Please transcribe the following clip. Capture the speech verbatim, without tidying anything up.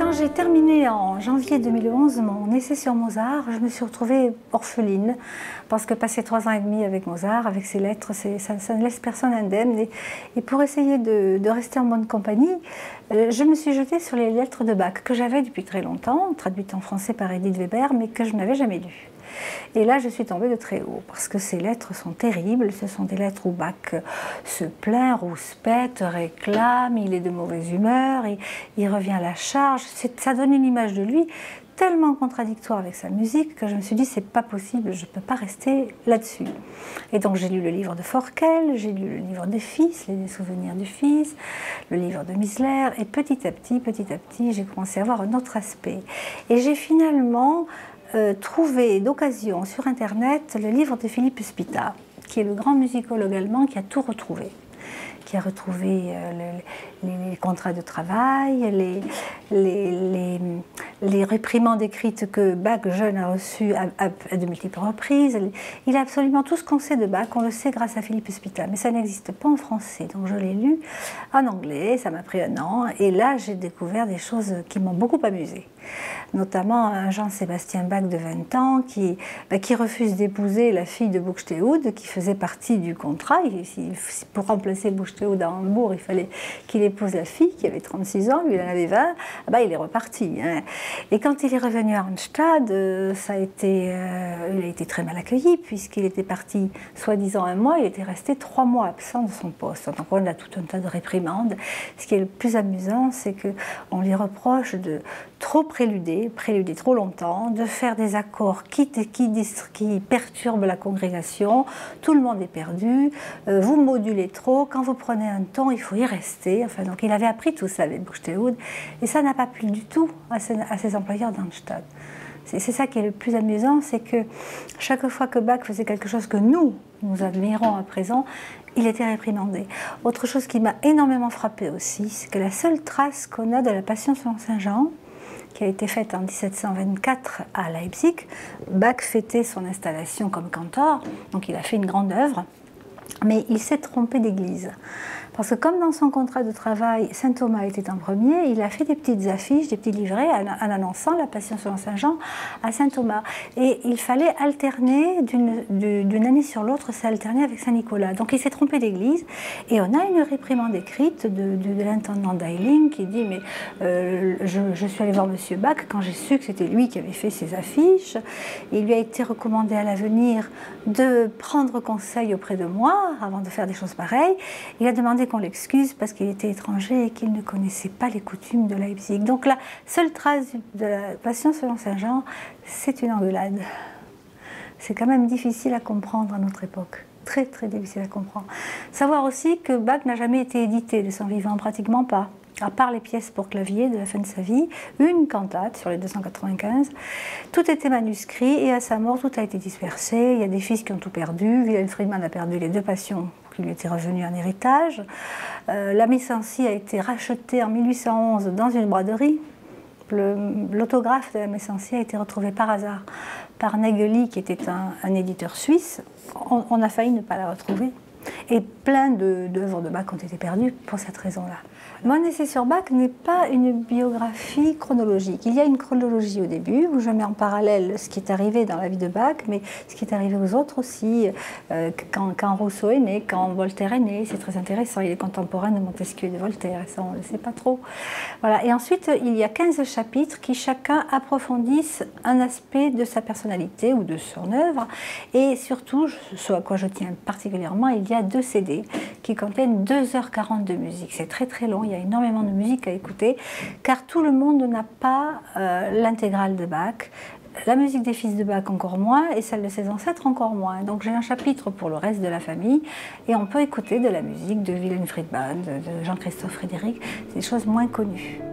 Quand j'ai terminé en janvier deux mille onze mon essai sur Mozart, je me suis retrouvée orpheline parce que passer trois ans et demi avec Mozart, avec ses lettres, ça, ça ne laisse personne indemne. Et, et pour essayer de, de rester en bonne compagnie, euh, je me suis jetée sur les lettres de Bach que j'avais depuis très longtemps, traduites en français par Edith Weber, mais que je n'avais jamais lues. Et là, je suis tombée de très haut, parce que ces lettres sont terribles. Ce sont des lettres où Bach se plaint, rouspète, réclame, il est de mauvaise humeur, il, il revient à la charge. Ça donne une image de lui tellement contradictoire avec sa musique que je me suis dit, c'est pas possible, je ne peux pas rester là-dessus. Et donc j'ai lu le livre de Forkel, j'ai lu le livre des fils, les souvenirs du fils, le livre de Misler, et petit à petit, petit à petit, j'ai commencé à avoir un autre aspect. Et j'ai finalement Euh, trouvé d'occasion sur Internet le livre de Philippe Spita, qui est le grand musicologue allemand qui a tout retrouvé, qui a retrouvé euh, le, les, les contrats de travail, les, les, les, les réprimandes écrites que Bach, jeune, a reçues à, à, à de multiples reprises. Il a absolument tout ce qu'on sait de Bach, on le sait grâce à Philippe Spita, mais ça n'existe pas en français, donc je l'ai lu en anglais, ça m'a pris un an, et là j'ai découvert des choses qui m'ont beaucoup amusée. Notamment un Jean-Sébastien Bach de vingt ans qui, bah, qui refuse d'épouser la fille de Buxtehude qui faisait partie du contrat. Il, il, pour remplacer Buxtehude à Hambourg, il fallait qu'il épouse la fille qui avait trente-six ans, lui il en avait vingt. Ah bah, il est reparti. Hein. Et quand il est revenu à Arnstadt, euh, ça a été, euh, il a été très mal accueilli puisqu'il était parti soi-disant un mois, il était resté trois mois absent de son poste. Donc on a tout un tas de réprimandes. Ce qui est le plus amusant, c'est qu'on lui reproche de trop préluder, préluder trop longtemps, de faire des accords qui, qui, qui perturbent la congrégation, tout le monde est perdu, euh, vous modulez trop, quand vous prenez un ton, il faut y rester. Enfin, donc il avait appris tout ça avec Buxtehude, et ça n'a pas plu du tout à ses, à ses employeurs d'Arnstadt. C'est ça qui est le plus amusant, c'est que chaque fois que Bach faisait quelque chose que nous, nous admirons à présent, il était réprimandé. Autre chose qui m'a énormément frappée aussi, c'est que la seule trace qu'on a de la Passion selon Saint Jean, qui a été faite en mille sept cent vingt-quatre à Leipzig, Bach fêtait son installation comme cantor, donc il a fait une grande œuvre, mais il s'est trompé d'église. Parce que comme dans son contrat de travail, Saint Thomas était en premier, il a fait des petites affiches, des petits livrets en annonçant la Passion selon Saint Jean à Saint Thomas. Et il fallait alterner d'une année sur l'autre, c'est alterner avec Saint Nicolas. Donc il s'est trompé d'église et on a une réprimande écrite de, de, de l'intendant d'Eiling qui dit mais euh, je, je suis allé voir Monsieur Bach quand j'ai su que c'était lui qui avait fait ces affiches. Il lui a été recommandé à l'avenir de prendre conseil auprès de moi avant de faire des choses pareilles. Il a demandé qu'on l'excuse parce qu'il était étranger et qu'il ne connaissait pas les coutumes de Leipzig. Donc la seule trace de la Passion selon Saint Jean, c'est une engueulade. C'est quand même difficile à comprendre à notre époque. Très très difficile à comprendre. Savoir aussi que Bach n'a jamais été édité de son vivant, pratiquement pas. À part les pièces pour clavier de la fin de sa vie, une cantate sur les deux cent quatre-vingt-quinze. Tout était manuscrit et à sa mort, tout a été dispersé. Il y a des fils qui ont tout perdu. Wilhelm Friedmann a perdu les deux passions qui lui étaient revenues en héritage. Euh, la Messancy a été rachetée en mille huit cent onze dans une braderie. L'autographe de la Messancy a été retrouvé par hasard par Nägeli, qui était un, un éditeur suisse. On, on a failli ne pas la retrouver. Et plein d'œuvres de, de Bach ont été perdues pour cette raison-là. Mon essai sur Bach n'est pas une biographie chronologique. Il y a une chronologie au début où je mets en parallèle ce qui est arrivé dans la vie de Bach, mais ce qui est arrivé aux autres aussi, euh, quand, quand Rousseau est né, quand Voltaire est né, c'est très intéressant. Il est contemporain de Montesquieu et de Voltaire, et ça on ne le sait pas trop. Voilà. Et ensuite, il y a quinze chapitres qui chacun approfondissent un aspect de sa personnalité ou de son œuvre. Et surtout, ce à quoi je tiens particulièrement, il y a deux C D qui contiennent deux heures quarante de musique. C'est très très long. Il y a énormément de musique à écouter, car tout le monde n'a pas euh, l'intégrale de Bach. La musique des fils de Bach encore moins, et celle de ses ancêtres encore moins. Donc j'ai un chapitre pour le reste de la famille, et on peut écouter de la musique de Wilhelm Friedmann, de Jean-Christophe Frédéric, des choses moins connues.